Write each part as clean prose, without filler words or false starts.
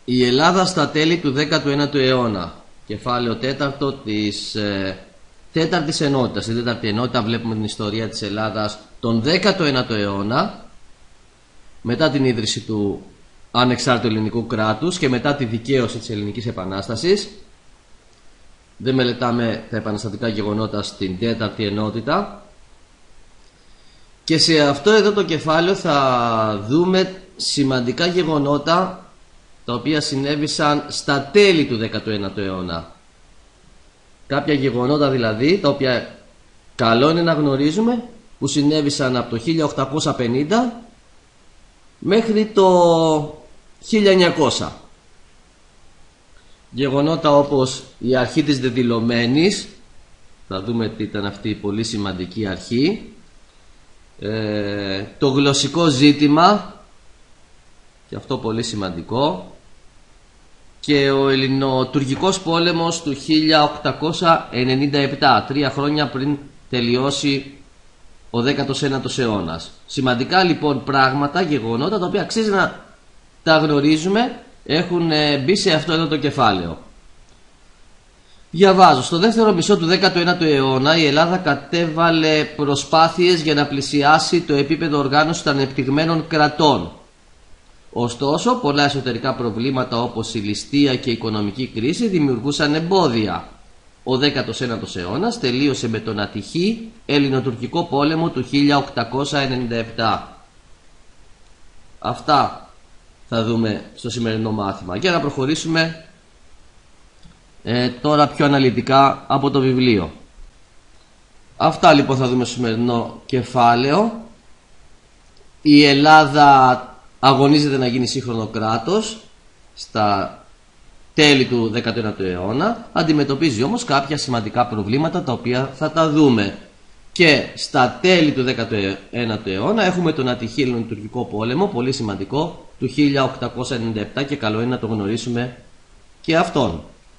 Η Ελλάδα στα τέλη του 19ου αιώνα. Κεφάλαιο 4 της τέταρτης ενότητας. Στην τέταρτη ενότητα βλέπουμε την ιστορία της Ελλάδας τον 19ο αιώνα, μετά την ίδρυση του ανεξάρτητου ελληνικού κράτους και μετά τη δικαίωση της Ελληνικής Επανάστασης. Δεν μελετάμε τα επαναστατικά γεγονότα στην τέταρτη ενότητα. Και σε αυτό εδώ το κεφάλαιο θα δούμε σημαντικά γεγονότα τα οποία συνέβησαν στα τέλη του 19ου αιώνα. Κάποια γεγονότα δηλαδή τα οποία καλό είναι να γνωρίζουμε, που συνέβησαν από το 1850 μέχρι το 1900. Γεγονότα όπως η αρχή της δεδηλωμένης, θα δούμε τι ήταν αυτή η πολύ σημαντική αρχή, το γλωσσικό ζήτημα, και αυτό πολύ σημαντικό, και ο Ελληνοτουρκικός πόλεμος του 1897, 3 χρόνια πριν τελειώσει ο 19ος αιώνας. Σημαντικά λοιπόν πράγματα, γεγονότα τα οποία αξίζει να τα γνωρίζουμε, έχουν μπει σε αυτό εδώ το κεφάλαιο. Διαβάζω. Στο δεύτερο μισό του 19ου αιώνα η Ελλάδα κατέβαλε προσπάθειες για να πλησιάσει το επίπεδο οργάνωσης των ανεπτυγμένων κρατών. Ωστόσο, πολλά εσωτερικά προβλήματα όπως η ληστεία και η οικονομική κρίση δημιουργούσαν εμπόδια. Ο 19ος αιώνας τελείωσε με τον ατυχή Ελληνοτουρκικό πόλεμο του 1897. Αυτά θα δούμε στο σημερινό μάθημα. Για να προχωρήσουμε τώρα πιο αναλυτικά από το βιβλίο. Αυτά λοιπόν θα δούμε στο σημερινό κεφάλαιο. Η Ελλάδα αγωνίζεται να γίνει σύγχρονο κράτος στα τέλη του 19ου αιώνα, αντιμετωπίζει όμως κάποια σημαντικά προβλήματα τα οποία θα τα δούμε. Και στα τέλη του 19ου αιώνα έχουμε τον ατυχή Ελληνοτουρκικό πόλεμο, πολύ σημαντικό, του 1897, και καλό είναι να το γνωρίσουμε και αυτόν.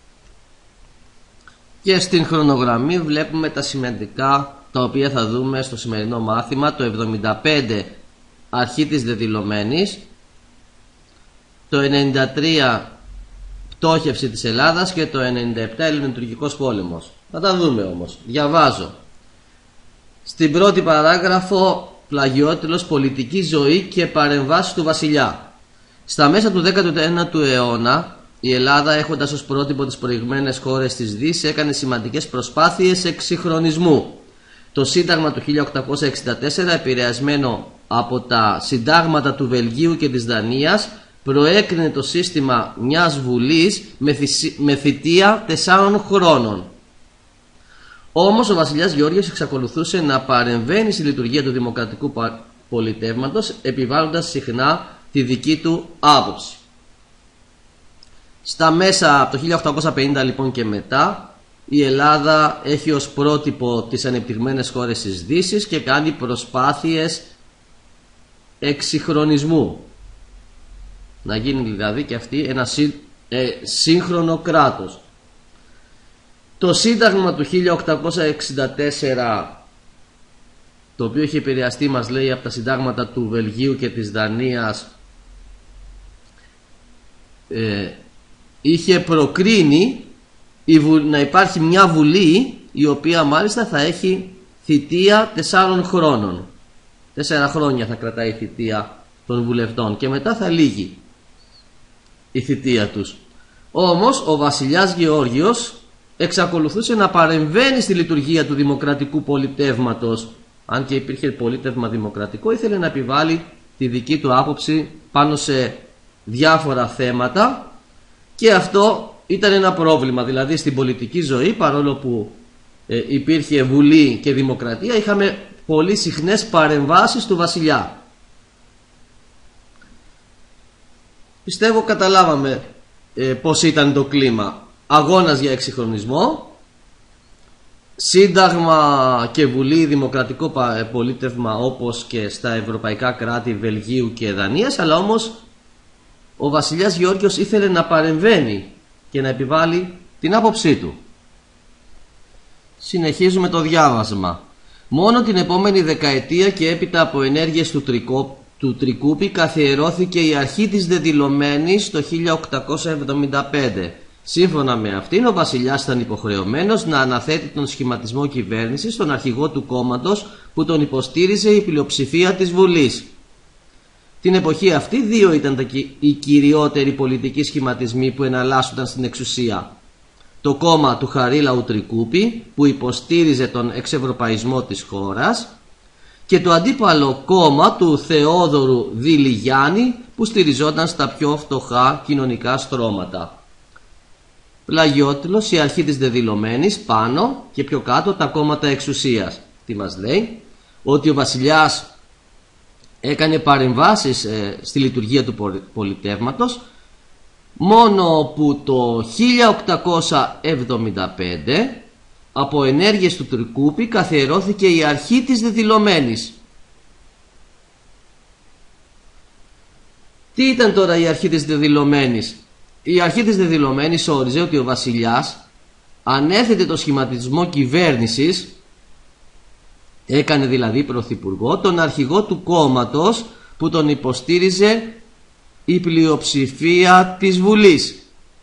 Και στην χρονογραμμή βλέπουμε τα σημαντικά τα οποία θα δούμε στο σημερινό μάθημα. Το 75 αρχή της δεδηλωμένης, το 93 πτώχευση της Ελλάδας και το 97 Ελληνοτουρκικός πόλεμος. Θα τα δούμε όμως. Διαβάζω. Στην πρώτη παράγραφο, πλαγιότελος, πολιτική ζωή και παρεμβάσεις του βασιλιά. Στα μέσα του 19ου αιώνα η Ελλάδα, έχοντας ως πρότυπο τις προηγμένες χώρες της Δύσης, έκανε σημαντικές προσπάθειες εξυγχρονισμού. Το Σύνταγμα του 1864, επηρεασμένο από τα συντάγματα του Βελγίου και της Δανίας, προέκρινε το σύστημα μιας βουλής με θητεία 4 χρόνων. Όμως ο βασιλιάς Γεώργιος εξακολουθούσε να παρεμβαίνει στη λειτουργία του δημοκρατικού πολιτεύματος, επιβάλλοντας συχνά τη δική του άποψη. Στα μέσα από το 1850 λοιπόν και μετά, η Ελλάδα έχει ως πρότυπο τις ανεπτυγμένες χώρες της Δύσης και κάνει προσπάθειες εξυγχρονισμού. Να γίνει δηλαδή και αυτή ένα σύγχρονο κράτος. Το Σύνταγμα του 1864, το οποίο είχε επηρεαστεί, μας λέει, από τα συντάγματα του Βελγίου και της Δανίας, είχε προκρίνει να υπάρχει μια βουλή η οποία μάλιστα θα έχει θητεία 4 χρόνων. 4 χρόνια θα κρατάει η θητεία των βουλευτών και μετά θα λύγει η θητεία τους. Όμως ο βασιλιάς Γεώργιος εξακολουθούσε να παρεμβαίνει στη λειτουργία του δημοκρατικού πολιτεύματος. Αν και υπήρχε πολίτευμα δημοκρατικό, ήθελε να επιβάλλει τη δική του άποψη πάνω σε διάφορα θέματα, και αυτό ήταν ένα πρόβλημα. Δηλαδή στην πολιτική ζωή, παρόλο που υπήρχε βουλή και δημοκρατία, είχαμε πολύ συχνές παρεμβάσεις του βασιλιά. Πιστεύω καταλάβαμε πώς ήταν το κλίμα. Αγώνας για εξυγχρονισμό, Σύνταγμα και Βουλή, δημοκρατικό πολίτευμα όπως και στα ευρωπαϊκά κράτη Βελγίου και Δανίας, αλλά όμως ο βασιλιάς Γεώργιος ήθελε να παρεμβαίνει και να επιβάλλει την άποψή του. Συνεχίζουμε το διάβασμα. Μόνο την επόμενη δεκαετία και έπειτα από ενέργειες του του Τρικούπη καθιερώθηκε η αρχή της δεδηλωμένης το 1875. Σύμφωνα με αυτήν, ο βασιλιάς ήταν υποχρεωμένος να αναθέτει τον σχηματισμό κυβέρνησης στον αρχηγό του κόμματος που τον υποστήριζε η πλειοψηφία της Βουλής. Την εποχή αυτή δύο ήταν οι κυριότεροι πολιτικοί σχηματισμοί που εναλλάσσονταν στην εξουσία. Το κόμμα του Χαρίλαου Τρικούπη που υποστήριζε τον εξευρωπαϊσμό της χώρας και το αντίπαλο κόμμα του Θεόδωρου Δηλιγιάννη που στηριζόταν στα πιο φτωχά κοινωνικά στρώματα. Πλαγιώτυλος, η αρχή της δεδηλωμένης, πάνω και πιο κάτω τα κόμματα εξουσίας. Τι μας λέει? Ότι ο βασιλιάς έκανε παρεμβάσεις στη λειτουργία του πολιτεύματος, μόνο που το 1875 από ενέργειες του Τρικούπη καθιερώθηκε η αρχή της δεδηλωμένης. Τι ήταν τώρα η αρχή της δεδηλωμένης? Η αρχή της δεδηλωμένης όριζε ότι ο βασιλιάς ανέθετε το σχηματισμό κυβέρνησης, έκανε δηλαδή πρωθυπουργό, τον αρχηγό του κόμματος που τον υποστήριζε η πλειοψηφία της Βουλής.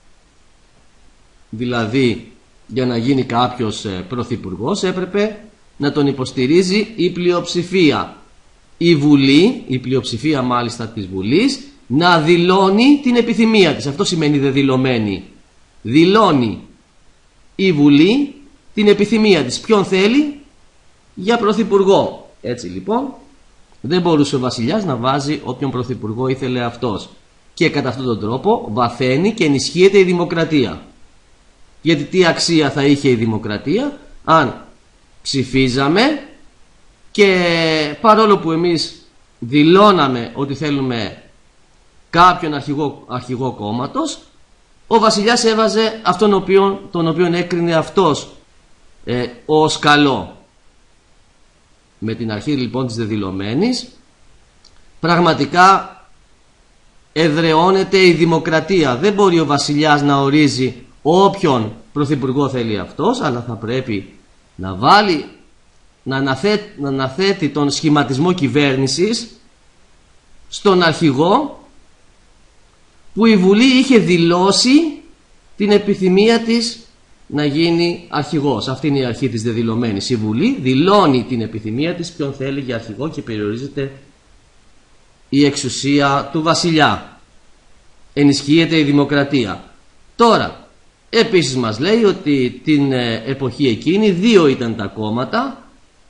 Δηλαδή, για να γίνει κάποιος πρωθυπουργός έπρεπε να τον υποστηρίζει η πλειοψηφία. Η Βουλή, η πλειοψηφία μάλιστα της Βουλής, να δηλώνει την επιθυμία της. Αυτό σημαίνει δεδηλωμένη. Δηλώνει η Βουλή την επιθυμία της. Ποιον θέλει για πρωθυπουργό. Έτσι λοιπόν δεν μπορούσε ο βασιλιάς να βάζει όποιον πρωθυπουργό ήθελε αυτός. Και κατά αυτόν τον τρόπο βαθαίνει και ενισχύεται η δημοκρατία. Γιατί τι αξία θα είχε η δημοκρατία αν ψηφίζαμε και παρόλο που εμείς δηλώναμε ότι θέλουμε κάποιον αρχηγό κόμματος, ο βασιλιάς έβαζε αυτόν τον οποίον έκρινε αυτός ως καλό. Με την αρχή λοιπόν της δεδηλωμένης πραγματικά εδραιώνεται η δημοκρατία. Δεν μπορεί ο βασιλιάς να ορίζει όποιον πρωθυπουργό θέλει αυτός, αλλά θα πρέπει να βάλει, να αναθέτει τον σχηματισμό κυβέρνησης στον αρχηγό που η Βουλή είχε δηλώσει την επιθυμία της να γίνει αρχηγός. Αυτή είναι η αρχή της δεδηλωμένης. Η Βουλή δηλώνει την επιθυμία της ποιον θέλει για αρχηγό και περιορίζεται η εξουσία του βασιλιά. Ενισχύεται η δημοκρατία. Τώρα, επίσης μας λέει ότι την εποχή εκείνη δύο ήταν τα κόμματα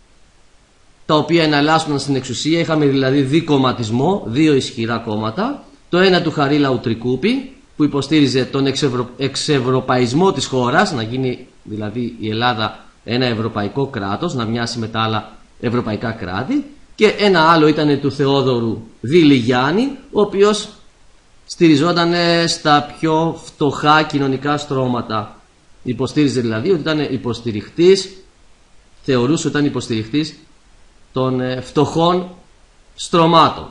τα οποία εναλλάσσονταν στην εξουσία. Είχαμε δηλαδή δικομματισμό, δύο ισχυρά κόμματα. Το ένα του Χαρίλαου Τρικούπη που υποστήριζε τον εξευρωπαϊσμό της χώρας, να γίνει δηλαδή η Ελλάδα ένα ευρωπαϊκό κράτος, να μοιάσει με τα άλλα ευρωπαϊκά κράτη, και ένα άλλο ήταν του Θεόδωρου Δηλιγιάννη, ο οποίος στηριζόταν στα πιο φτωχά κοινωνικά στρώματα. Υποστήριζε δηλαδή ότι ήταν υποστηριχτής, θεωρούσε ότι ήταν υποστηριχτής των φτωχών στρωμάτων.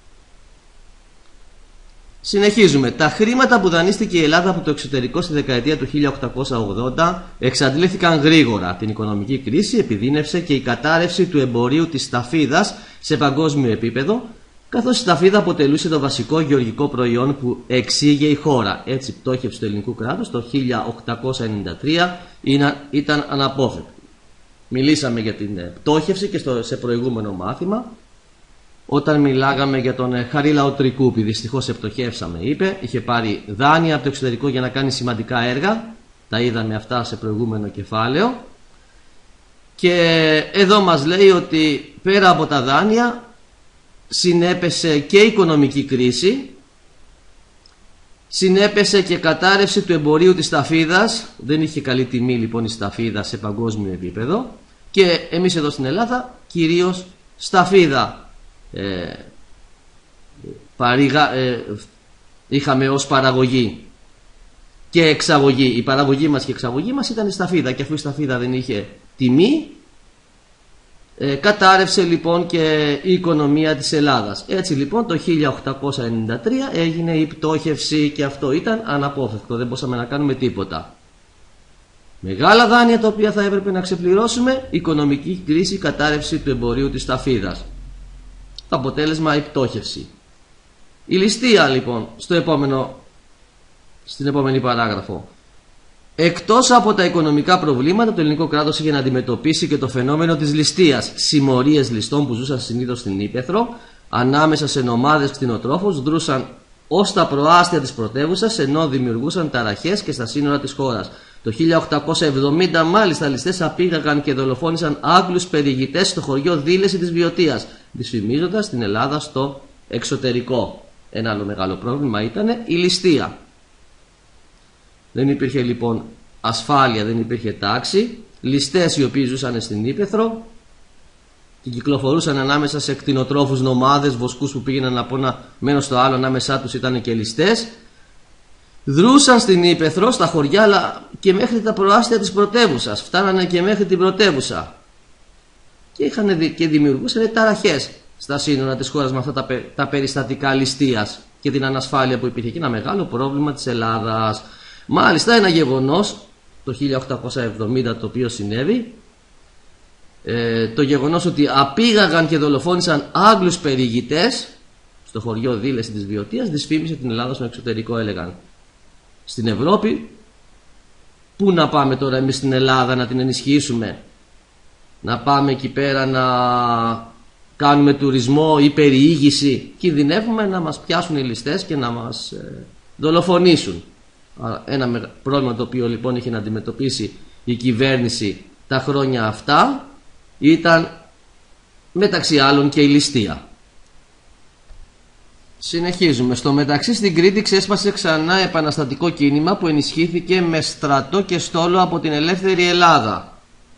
Συνεχίζουμε. Τα χρήματα που δανείστηκε η Ελλάδα από το εξωτερικό στη δεκαετία του 1880 εξαντλήθηκαν γρήγορα. Την οικονομική κρίση επιδίνευσε και η κατάρρευση του εμπορίου της σταφίδας σε παγκόσμιο επίπεδο, καθώς η σταφίδα αποτελούσε το βασικό γεωργικό προϊόν που εξήγε η χώρα. Έτσι η πτώχευση του ελληνικού κράτους το 1893 ήταν αναπόφευκτη. Μιλήσαμε για την πτώχευση και σε προηγούμενο μάθημα, όταν μιλάγαμε για τον Χαρίλαο Τρικούπη. Δυστυχώς επτοχεύσαμε, είπε. Είχε πάρει δάνεια από το εξωτερικό για να κάνει σημαντικά έργα. Τα είδαμε αυτά σε προηγούμενο κεφάλαιο. Και εδώ μας λέει ότι πέρα από τα δάνεια συνέπεσε και οικονομική κρίση, συνέπεσε και κατάρρευση του εμπορίου της σταφίδας. Δεν είχε καλή τιμή λοιπόν η σταφίδα σε παγκόσμιο επίπεδο, και εμείς εδώ στην Ελλάδα κυρίως σταφίδα είχαμε ως παραγωγή και εξαγωγή. Η παραγωγή μας και η εξαγωγή μας ήταν η σταφίδα, και αφού η σταφίδα δεν είχε τιμή, κατάρρευσε λοιπόν και η οικονομία της Ελλάδας. Έτσι λοιπόν το 1893 έγινε η πτώχευση, και αυτό ήταν αναπόφευκτο, δεν μπορούσαμε να κάνουμε τίποτα. Μεγάλα δάνεια τα οποία θα έπρεπε να ξεπληρώσουμε, οικονομική κρίση, κατάρρευση του εμπορίου της σταφίδας. Το αποτέλεσμα η πτώχευση. Η ληστεία λοιπόν στην επόμενη παράγραφο. Εκτός από τα οικονομικά προβλήματα, το ελληνικό κράτος είχε να αντιμετωπίσει και το φαινόμενο της ληστείας. Συμμορίες ληστών που ζούσαν συνήθως στην ύπαιθρο, ανάμεσα σε νομάδες κτηνοτρόφους, δρούσαν ως τα προάστια της πρωτεύουσας, ενώ δημιουργούσαν ταραχές και στα σύνορα της χώρας. Το 1870 μάλιστα ληστές απήγαγαν και δολοφόνησαν Άγγλους περιηγητές στο χωριό Δήλεση της Βιωτίας, δυσφημίζοντας την Ελλάδα στο εξωτερικό. Ένα άλλο μεγάλο πρόβλημα ήταν η ληστεία. Δεν υπήρχε λοιπόν ασφάλεια, δεν υπήρχε τάξη. Ληστές οι οποίοι ζούσαν στην ύπαιθρο και κυκλοφορούσαν ανάμεσα σε κτηνοτρόφους, νομάδες, βοσκούς που πήγαιναν από ένα μέρος στο άλλο, ανάμεσά τους ήταν και ληστές. Δρούσαν στην ύπαιθρο, στα χωριά, αλλά και μέχρι τα προάστια της πρωτεύουσας. Φτάνανε και μέχρι την πρωτεύουσα. Και δημιουργούσαν ταραχές στα σύνορα της χώρας με αυτά τα περιστατικά ληστείας και την ανασφάλεια που υπήρχε. Και ένα μεγάλο πρόβλημα της Ελλάδας. Μάλιστα ένα γεγονός το 1870 το οποίο συνέβη, το γεγονός ότι απήγαγαν και δολοφόνησαν Άγγλους περιηγητές στο χωριό Δήλεση της Βιωτίας, δυσφήμισε την Ελλάδα στο εξωτερικό, έλεγαν. Στην Ευρώπη, πού να πάμε τώρα εμείς στην Ελλάδα να την ενισχύσουμε, να πάμε εκεί πέρα να κάνουμε τουρισμό ή περιήγηση? Κινδυνεύουμε να μας πιάσουν οι ληστές και να μας δολοφονήσουν. Ένα πρόβλημα το οποίο λοιπόν είχε να αντιμετωπίσει η κυβέρνηση τα χρόνια αυτά ήταν μεταξύ άλλων και η ληστεία. Συνεχίζουμε. Στο μεταξύ στην Κρήτη ξέσπασε ξανά επαναστατικό κίνημα που ενισχύθηκε με στρατό και στόλο από την ελεύθερη Ελλάδα.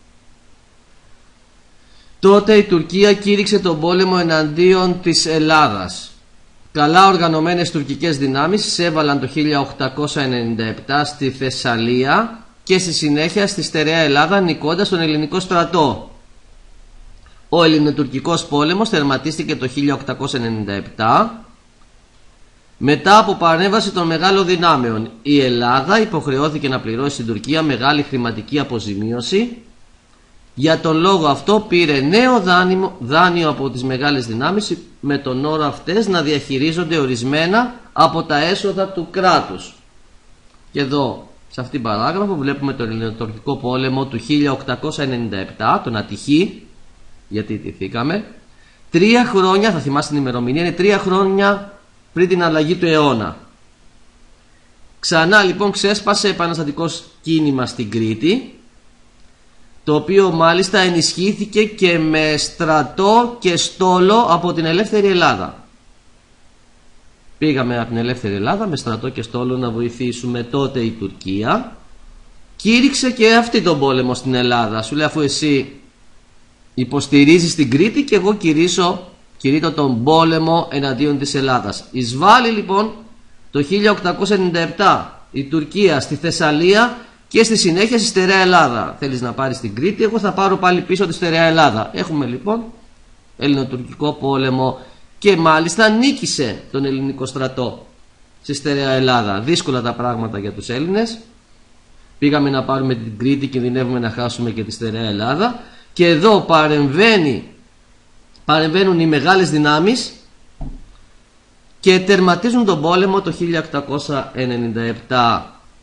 Τότε η Τουρκία κήρυξε τον πόλεμο εναντίον της Ελλάδας. Καλά οργανωμένες τουρκικές δυνάμεις εισέβαλαν το 1897 στη Θεσσαλία και στη συνέχεια στη στερεά Ελλάδα, νικώντας τον ελληνικό στρατό. Ο ελληνοτουρκικός πόλεμος τερματίστηκε το 1897 μετά από παρέμβαση των μεγάλων δυνάμεων. Η Ελλάδα υποχρεώθηκε να πληρώσει στην Τουρκία μεγάλη χρηματική αποζημίωση. Για τον λόγο αυτό πήρε νέο δάνειο από τις μεγάλες δυνάμεις, με τον όρο αυτές να διαχειρίζονται ορισμένα από τα έσοδα του κράτους. Και εδώ σε αυτήν την παράγραφο βλέπουμε τον ελληνοτουρκικό πόλεμο του 1897, τον ατυχή, γιατί ιτηθήκαμε. 3 χρόνια, θα θυμάστε την ημερομηνία, είναι 3 χρόνια πριν την αλλαγή του αιώνα. Ξανά λοιπόν ξέσπασε επαναστατικό κίνημα στην Κρήτη, το οποίο μάλιστα ενισχύθηκε και με στρατό και στόλο από την ελεύθερη Ελλάδα. Πήγαμε από την ελεύθερη Ελλάδα με στρατό και στόλο να βοηθήσουμε. Τότε η Τουρκία κήρυξε και αυτή τον πόλεμο στην Ελλάδα. Σου λέει, αφού εσύ υποστηρίζεις την Κρήτη και εγώ κηρύττω τον πόλεμο εναντίον της Ελλάδας. Εισβάλλει λοιπόν το 1897 η Τουρκία στη Θεσσαλία και στη συνέχεια στη στερεά Ελλάδα. Θέλεις να πάρεις την Κρήτη, εγώ θα πάρω πάλι πίσω τη στερεά Ελλάδα. Έχουμε λοιπόν ελληνοτουρκικό πόλεμο και μάλιστα νίκησε τον ελληνικό στρατό στη στερεά Ελλάδα. Δύσκολα τα πράγματα για τους Έλληνες. Πήγαμε να πάρουμε την Κρήτη, κινδυνεύουμε να χάσουμε και τη στερεά Ελλάδα. Και εδώ παρεμβαίνουν οι μεγάλες δυνάμεις και τερματίζουν τον πόλεμο το 1897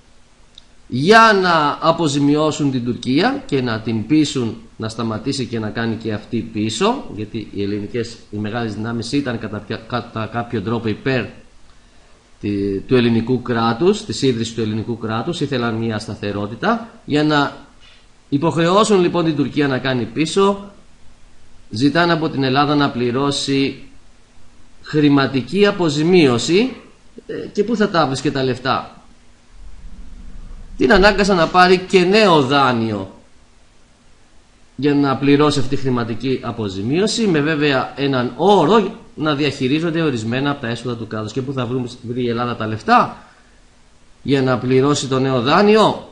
για να αποζημιώσουν την Τουρκία και να την πείσουν να σταματήσει και να κάνει και αυτή πίσω, γιατί οι μεγάλες δυνάμεις ήταν κατά κάποιο τρόπο υπέρ του ελληνικού κράτους, της ίδρυσης του ελληνικού κράτους, ήθελαν μια σταθερότητα. Για να υποχρεώσουν λοιπόν την Τουρκία να κάνει πίσω, ζητάνε από την Ελλάδα να πληρώσει χρηματική αποζημίωση. Και πού θα τα βρίσκε τα λεφτά? Την ανάγκασαν να πάρει και νέο δάνειο για να πληρώσει αυτή τη χρηματική αποζημίωση, με βέβαια έναν όρο να διαχειρίζονται ορισμένα από τα έσοδα του κράτους. Και πού θα βρει η Ελλάδα τα λεφτά για να πληρώσει το νέο δάνειο?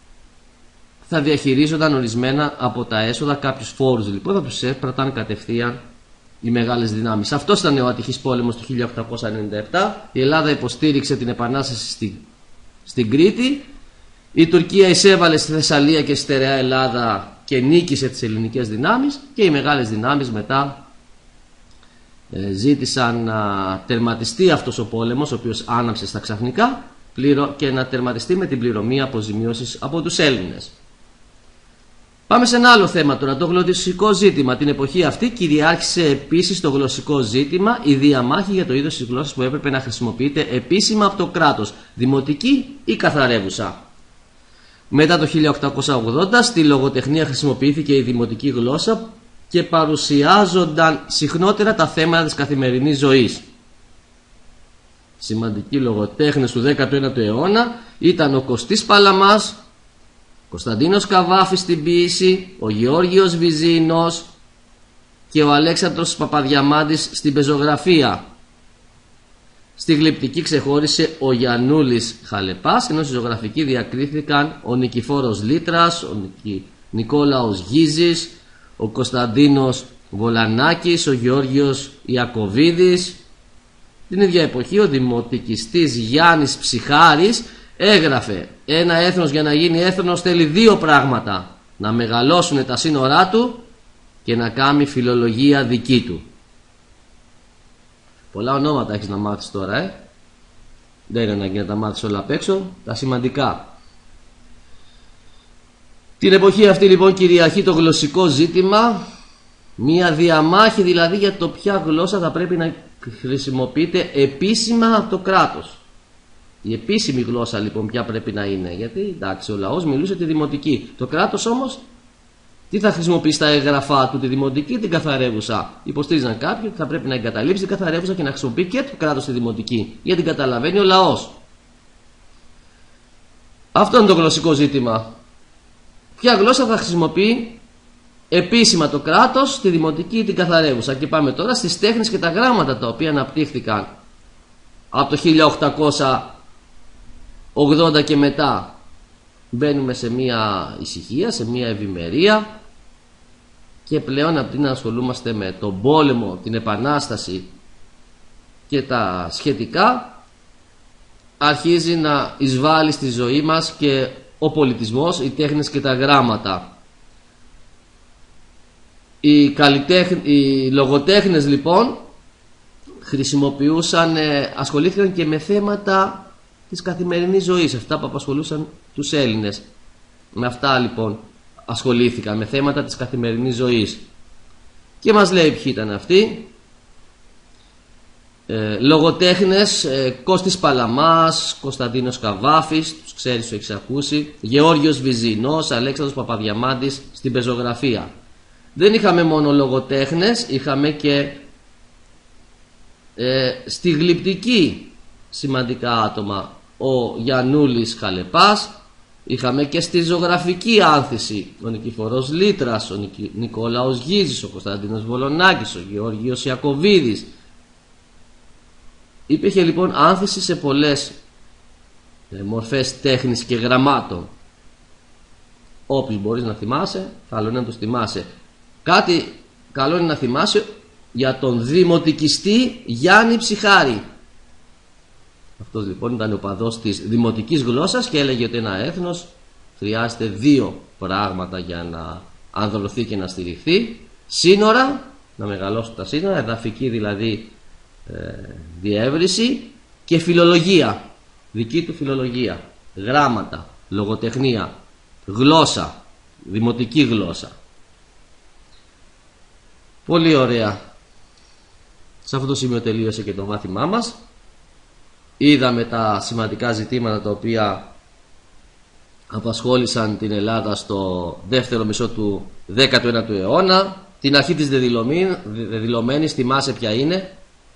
Θα διαχειρίζονταν ορισμένα από τα έσοδα, κάποιους φόρους λοιπόν θα τους έπραταν κατευθείαν οι μεγάλες δυνάμεις. Αυτός ήταν ο ατυχής πόλεμος του 1897. Η Ελλάδα υποστήριξε την επανάσταση στην Κρήτη. Η Τουρκία εισέβαλε στη Θεσσαλία και στη στερεά Ελλάδα και νίκησε τις ελληνικές δυνάμεις, και οι μεγάλες δυνάμεις μετά ζήτησαν να τερματιστεί αυτός ο πόλεμος, ο οποίος άναψε στα ξαφνικά, και να τερματιστεί με την πληρωμή αποζημίωσης από τους Έλληνες. Πάμε σε ένα άλλο θέμα τώρα, το γλωσσικό ζήτημα. Την εποχή αυτή κυριάρχησε επίσης το γλωσσικό ζήτημα, η διαμάχη για το είδος της γλώσσας που έπρεπε να χρησιμοποιείται επίσημα από το κράτος, δημοτική ή καθαρεύουσα. Μετά το 1880 στη λογοτεχνία χρησιμοποιήθηκε η δημοτική γλώσσα και παρουσιάζονταν συχνότερα τα θέματα της καθημερινής ζωής. Σημαντικοί λογοτέχνες του 19ου αιώνα ήταν ο Κωστής Παλαμάς, Κωνσταντίνος Καβάφης στην ποίηση, ο Γεώργιος Βυζίνος και ο Αλέξανδρος Παπαδιαμάντης στην πεζογραφία. Στη γλυπτική ξεχώρισε ο Γιαννούλης Χαλεπάς, ενώ στη ζωγραφική διακρίθηκαν ο Νικηφόρος Λίτρας, ο Νικόλαος Γίζης, ο Κωνσταντίνος Βολανάκης, ο Γεώργιος Ιακωβίδης. Την ίδια εποχή ο δημοτικιστής Γιάννης Ψυχάρης έγραφε: ένα έθνος για να γίνει έθνος θέλει δύο πράγματα, να μεγαλώσουν τα σύνορά του και να κάνει φιλολογία δική του. Πολλά ονόματα έχεις να μάθεις τώρα, δεν είναι ανάγκη να τα μάθεις όλα απ' έξω, τα σημαντικά. Την εποχή αυτή λοιπόν κυριαρχεί το γλωσσικό ζήτημα, μία διαμάχη δηλαδή για το ποια γλώσσα θα πρέπει να χρησιμοποιείται επίσημα από το κράτος. Η επίσημη γλώσσα λοιπόν ποια πρέπει να είναι, γιατί εντάξει ο λαός μιλούσε τη δημοτική, το κράτος όμως τι θα χρησιμοποιήσει στα έγγραφά του, τη δημοτική ή την καθαρεύουσα. Υποστήριζαν κάποιοι ότι θα πρέπει να εγκαταλείψει την καθαρεύουσα και να χρησιμοποιεί και το κράτος τη δημοτική, γιατί την καταλαβαίνει ο λαός. Αυτό είναι το γλωσσικό ζήτημα. Ποια γλώσσα θα χρησιμοποιεί επίσημα το κράτος, τη δημοτική ή την καθαρεύουσα. Και πάμε τώρα στις τέχνες και τα γράμματα τα οποία αναπτύχθηκαν από το 1880 και μετά. Μπαίνουμε σε μια ησυχία, σε μια ευημερία και πλέον από την να ασχολούμαστε με τον πόλεμο, την επανάσταση και τα σχετικά, αρχίζει να εισβάλλει στη ζωή μας και ο πολιτισμός, οι τέχνες και τα γράμματα. Οι λογοτέχνες λοιπόν ασχολήθηκαν και με θέματα της καθημερινής ζωής, αυτά που απασχολούσαν τους Έλληνες. Με αυτά λοιπόν ασχολήθηκαν, με θέματα της καθημερινής ζωής. Και μας λέει ποιοι ήταν αυτοί. Λογοτέχνες, Κώστης Παλαμάς, Κωνσταντίνος Καβάφης, τους ξέρεις, το έχεις ακούσει, Γεώργιος Βυζινός, Αλέξανδρος Παπαδιαμάντης στην πεζογραφία. Δεν είχαμε μόνο λογοτέχνες, είχαμε και στη γλυπτική σημαντικά άτομα, ο Γιαννούλης Χαλεπάς, είχαμε και στη ζωγραφική άνθηση ο Νικηφορός Λίτρας, ο Νικόλαος Γίζης, ο Κωνσταντίνος Βολονάκης, ο Γεώργιος Ιακωβίδης. Υπήρχε λοιπόν άνθηση σε πολλές μορφές τέχνης και γραμμάτων. Όποιους μπορείς να θυμάσαι, καλό είναι να τους θυμάσαι. Κάτι καλό είναι να θυμάσαι για τον δημοτικιστή Γιάννη Ψυχάρη. Αυτός λοιπόν ήταν ο παδός της δημοτικής γλώσσας και έλεγε ότι ένα έθνος χρειάζεται δύο πράγματα για να ανδρωθεί και να στηριχθεί: σύνορα, να μεγαλώσουν τα σύνορα, εδαφική δηλαδή διεύρυνση, και φιλολογία, δική του φιλολογία, γράμματα, λογοτεχνία, γλώσσα, δημοτική γλώσσα. Πολύ ωραία. Σε αυτό το σημείο τελείωσε και το μάθημά μας. Είδαμε τα σημαντικά ζητήματα τα οποία απασχόλησαν την Ελλάδα στο δεύτερο μισό του 19ου αιώνα. Την αρχή της δεδηλωμένης, θυμάσαι ποια είναι.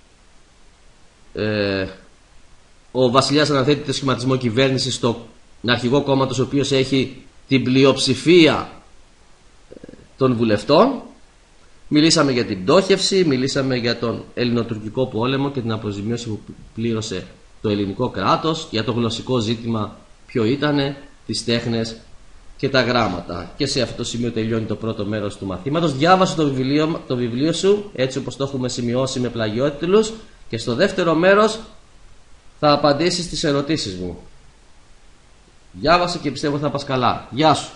Ο βασιλιάς αναθέτει το σχηματισμό κυβέρνησης στον αρχηγό κόμματος, ο οποίος έχει την πλειοψηφία των βουλευτών. Μιλήσαμε για την πτώχευση, μιλήσαμε για τον ελληνοτουρκικό πόλεμο και την αποζημίωση που πλήρωσε το ελληνικό κράτος, για το γλωσσικό ζήτημα ποιο ήτανε, τις τέχνες και τα γράμματα. Και σε αυτό το σημείο τελειώνει το πρώτο μέρος του μαθήματος. Διάβασε το βιβλίο σου έτσι όπως το έχουμε σημειώσει με πλαγιότιτλους, και στο δεύτερο μέρος θα απαντήσεις τις ερωτήσεις μου. Διάβασε και πιστεύω θα πας καλά. Γεια σου.